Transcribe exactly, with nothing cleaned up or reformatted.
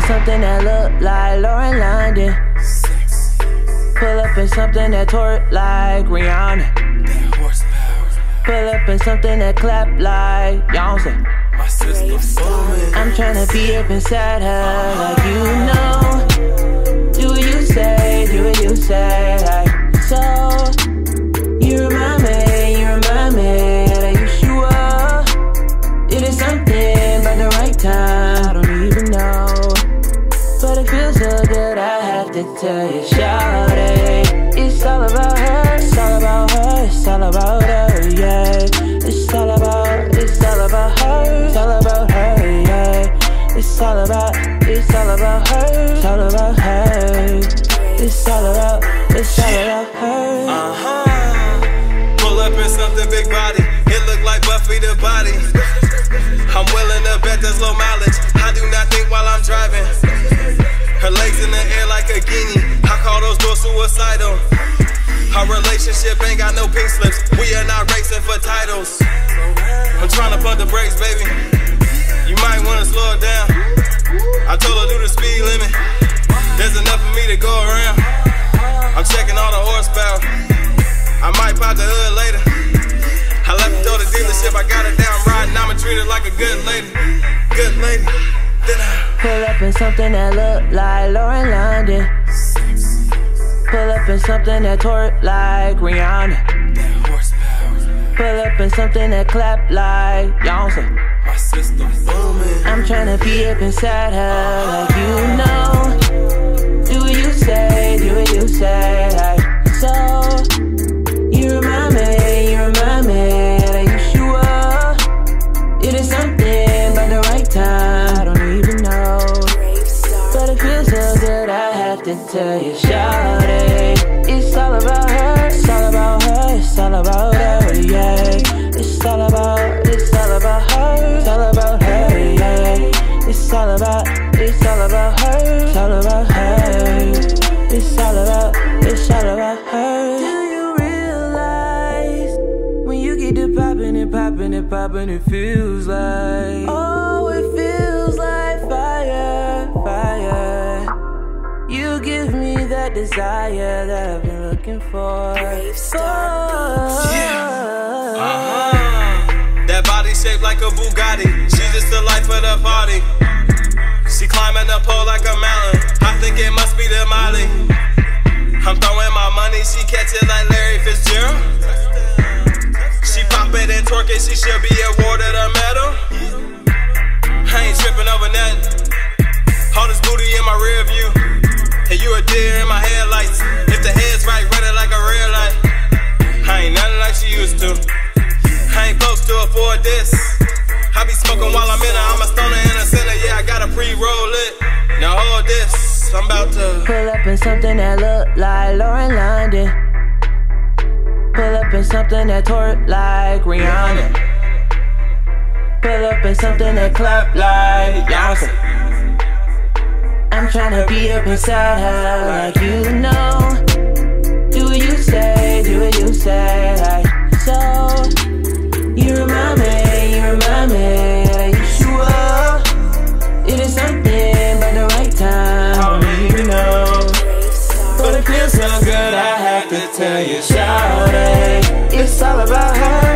something that look like Lauren London. Pull up in something that twerk like Rihanna. Pull up in something that clap like Beyonce. My system's booming. I'm tryna be up inside her like you know. Do what you say, do what you say. Like, so, you remind me, you remind me that you sure it is something by the right time. I don't even know, but it feels so good I have to tell you, shawty. It's all about her, it's all about her, it's all about her, yeah. It's all about, it's all about her, it's all about her, yeah. It's all about, it's all about her, it's all about her. It's all about, it's all about her. Uh-huh. Pull up in something big body, it look like Buffy the Body. I'm willing to bet there's low mileage, I do not think while I'm driving. Her legs in the air like a guinea, I call those doors suicidal. Our relationship ain't got no pink slips, we are not racing for titles. I'm trying to pump the brakes, baby, you might wanna slow it down. I told her do the speed limit, there's enough for me to go around. I'm checking all the horsepower, I might pop the hood later. I left the door to dealership, I got it down riding, I'ma treat her like a good lady. Good lady, then I pull up in something that look like Lauren London. Pull up in something that twerk like Rihanna. Pull up in something that clap like Beyonce. My system's booming. I'm tryna be up inside her like you know. Do what you say, do what you say. Like, so, you remind me, you remind me that you sure it is something by the right time. I don't even know, but it feels so good I have to tell you, shawty. It's all about her, it's all about her, it's all about her, yeah. It's all about, it's all about her, it's all about her, yeah. It's all about, it's all about her, it's all about her. It's all about, it's all about her. Do you realize when you get to poppin' and poppin' and poppin', it feels like, oh, it feels like fire, fire. You give me that desire that I've been looking for. Yeah. Uh-huh. That body shaped like a Bugatti, she just the life of the party. She climbing the pole like a mountain, I think it must be the Molly. I'm throwing my money, she catch it like Larry Fitzgerald. She pop it and twerk it, she should be awarded a medal. I ain't tripping over nothing, all this booty in my rear view, and you a deer in my headlights. If the head's right, run it like a red light. I ain't nothing like she used to, I ain't close to afford this. I be smoking while I'm in her, I'm a stoner in a center. Yeah, I got a pre-roll it. Now hold this, I'm about to pull up in something that look like Lauren London. Pull up in something that twerk like Rihanna. Pull up in something that clap like Beyonce. I'm tryna be up inside her like you know. Do what you say, do what you say. Like, so, you remind me, you remind me that you sure it is something by the right time. I don't even know, but it feels so good I have to tell you, shawty. It's all about her.